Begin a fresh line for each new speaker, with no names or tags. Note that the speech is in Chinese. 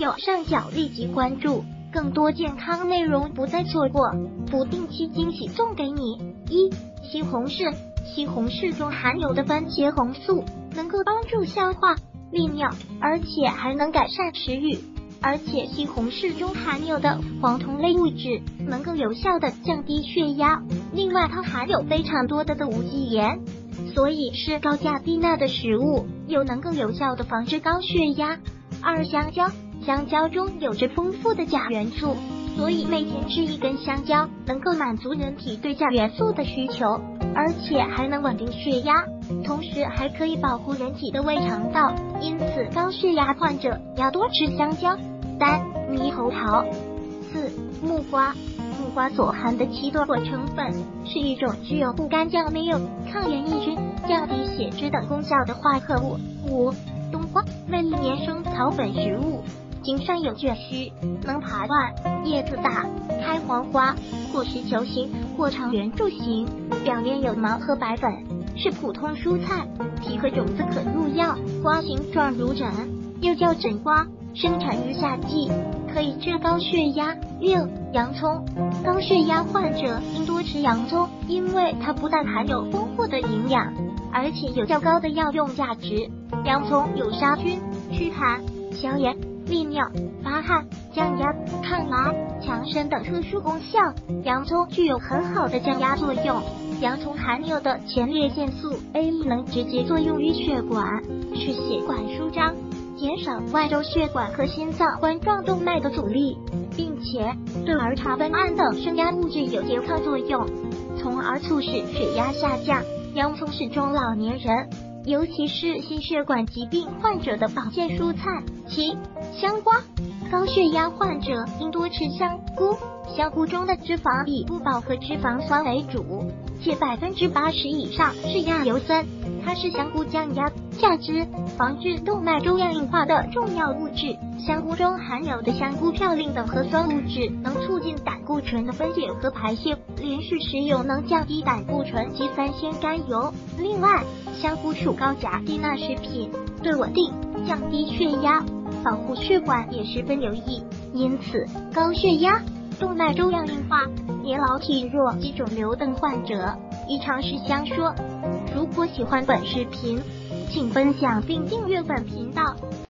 右上角立即关注，更多健康内容不再错过，不定期惊喜送给你。西红柿，西红柿中含有的番茄红素能够帮助消化、利尿，而且还能改善食欲。而且西红柿中含有的黄酮类物质能够有效的降低血压，另外它含有非常多的无机盐，所以是高价低钠的食物，又能够有效的防治高血压。香蕉，香蕉中有着丰富的钾元素，所以每天吃一根香蕉能够满足人体对钾元素的需求，而且还能稳定血压，同时还可以保护人体的胃肠道，因此高血压患者要多吃香蕉。猕猴桃。木瓜，木瓜所含的七多果成分是一种具有不干将没有抗原抑菌、降低血脂等功效的化合物。冬瓜，为一年生草本植物，茎上有卷须，能爬断，叶子大，开黄花，果实球形或长圆柱形，表面有毛和白粉，是普通蔬菜，皮和种子可入药，瓜形状如枕，又叫枕瓜，生产于夏季，可以治高血压。洋葱，高血压患者应多吃洋葱，因为它不但含有丰富的营养，而且有较高的药用价值。洋葱有杀菌、祛痰、消炎、利尿、发汗、降压、抗拉、强身等特殊功效。洋葱具有很好的降压作用。洋葱含有的前列腺素 A 能直接作用于血管，使血管舒张，减少外周血管和心脏冠状动脉的阻力，并且对儿茶酚胺等升压物质有拮抗作用，从而促使血压下降。洋葱是中老年人，尤其是心血管疾病患者的保健蔬菜。香瓜，高血压患者应多吃香菇，香菇中的脂肪以不饱和脂肪酸为主，且80%以上是亚油酸，它是香菇降压、降脂、防治动脉粥样硬化的重要物质。香菇中含有的香菇嘌呤等核酸物质能促进胆固醇的分解和排泄，连续食用能降低胆固醇及三酰甘油。另外，香菇属高钾低钠食品，对稳定、降低血压、保护血管也十分有益。因此，高血压、动脉粥样硬化、年老体弱及肿瘤等患者宜尝试香说。如果喜欢本视频，请分享并订阅本频道。